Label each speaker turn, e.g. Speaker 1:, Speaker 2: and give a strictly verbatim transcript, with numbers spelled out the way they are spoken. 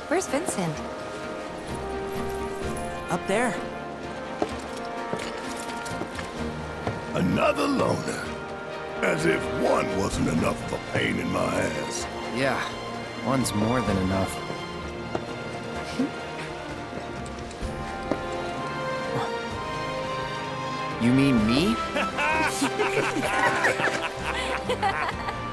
Speaker 1: Where's Vincent?
Speaker 2: Up there.
Speaker 3: Another loner. As if one wasn't enough of a pain in my ass.
Speaker 2: Yeah, one's more than enough. You mean me?